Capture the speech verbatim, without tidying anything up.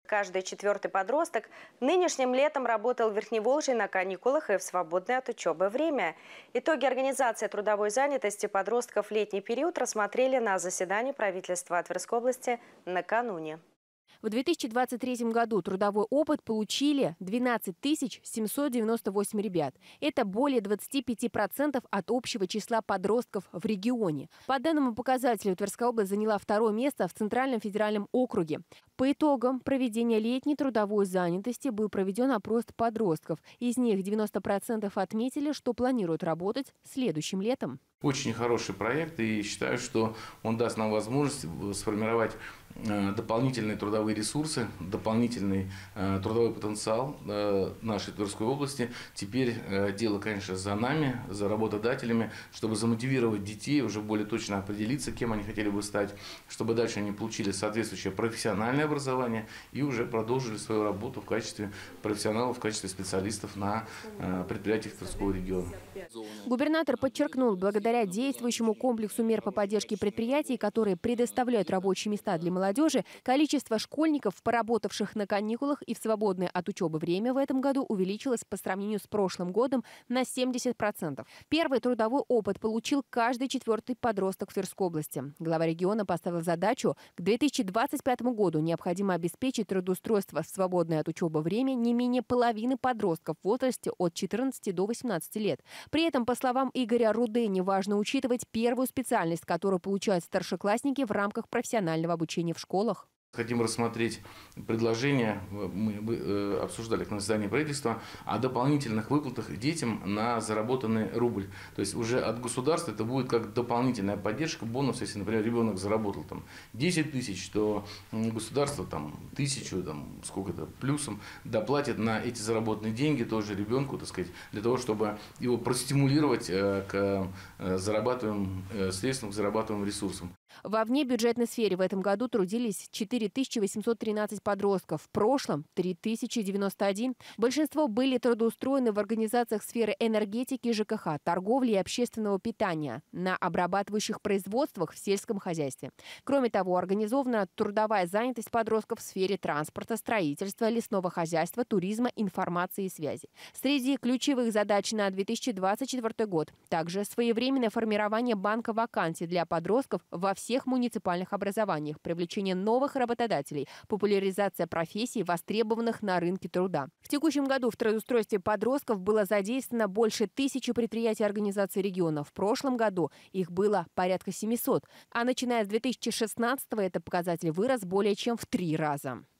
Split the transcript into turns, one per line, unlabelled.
Каждый четвертый подросток нынешним летом работал в Верхневолжье на каникулах и в свободное от учебы время. Итоги организации трудовой занятости подростков в летний период рассмотрели на заседании правительства Тверской области накануне.
В две тысячи двадцать третьем году трудовой опыт получили двенадцать тысяч семьсот девяносто восемь ребят. Это более двадцати пяти процентов от общего числа подростков в регионе. По данному показателю Тверская область заняла второе место в Центральном федеральном округе. По итогам проведения летней трудовой занятости был проведен опрос подростков. Из них девяносто процентов отметили, что планируют работать следующим летом.
Очень хороший проект, и считаю, что он даст нам возможность сформировать дополнительные трудовые ресурсы, дополнительный трудовой потенциал нашей Тверской области. Теперь дело, конечно, за нами, за работодателями, чтобы замотивировать детей, уже более точно определиться, кем они хотели бы стать, чтобы дальше они получили соответствующее профессиональное образование и уже продолжили свою работу в качестве профессионалов, в качестве специалистов на предприятиях Тверского региона.
Губернатор подчеркнул, благодаря действующему комплексу мер по поддержке предприятий, которые предоставляют рабочие места для молодежи, количество школьников, поработавших на каникулах и в свободное от учебы время в этом году увеличилось по сравнению с прошлым годом на семьдесят процентов. Первый трудовой опыт получил каждый четвертый подросток в Тверской области. Глава региона поставил задачу: к две тысячи двадцать пятому году необходимо обеспечить трудоустройство в свободное от учебы время не менее половины подростков в возрасте от четырнадцати до восемнадцати лет. При этом, по словам Игоря Рудени, важно учитывать первую специальность, которую получают старшеклассники в рамках профессионального обучения в школах.
Хотим рассмотреть предложение, мы обсуждали на заседании правительства, о дополнительных выплатах детям на заработанный рубль. То есть уже от государства это будет как дополнительная поддержка, бонус. Если, например, ребенок заработал там десять тысяч, то государство там тысячу, там сколько-то плюсом доплатит на эти заработанные деньги тоже ребенку, так сказать, для того, чтобы его простимулировать к зарабатываемым средствам, к зарабатываемым ресурсам.
Во внебюджетной сфере в этом году трудились четыре тысячи восемьсот тринадцать подростков, в прошлом – три тысячи девяносто один. Большинство были трудоустроены в организациях сферы энергетики, ЖКХ, торговли и общественного питания, на обрабатывающих производствах в сельском хозяйстве. Кроме того, организована трудовая занятость подростков в сфере транспорта, строительства, лесного хозяйства, туризма, информации и связи. Среди ключевых задач на две тысячи двадцать четвёртый год также своевременное формирование банка вакансий для подростков во всех муниципальных образованиях, привлечение новых работодателей, популяризация профессий, востребованных на рынке труда. В текущем году в трудоустройстве подростков было задействовано больше тысячи предприятий и организаций региона. В прошлом году их было порядка семисот, а начиная с две тысячи шестнадцатого этот показатель вырос более чем в три раза.